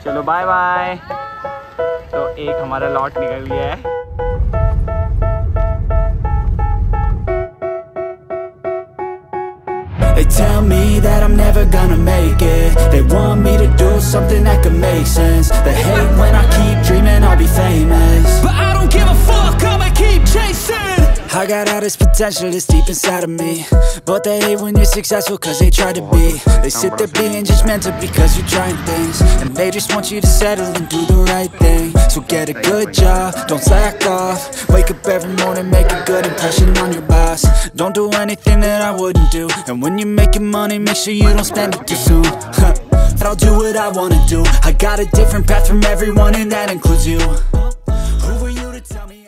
चलो bye bye. तो एक हमारा लॉट निकल गया है। They tell me that I'm never gonna make it. They want me to do something that could make sense. They hate when I keep dreaming I'll be famous, but I don't give a fuck, I'ma keep chasing. I got all this potential that's deep inside of me, but they hate when you're successful cause they try to be. They sit there being judgmental because you're trying things, and they just want you to settle and do the right thing. So get a good job, don't slack off. Wake up every morning, make a good impression on your boss. Don't do anything that I wouldn't do, and when you're making money, make sure you don't spend it too soon. I'll do what I wanna do. I got a different path from everyone, and that includes you. Who were you to tell me?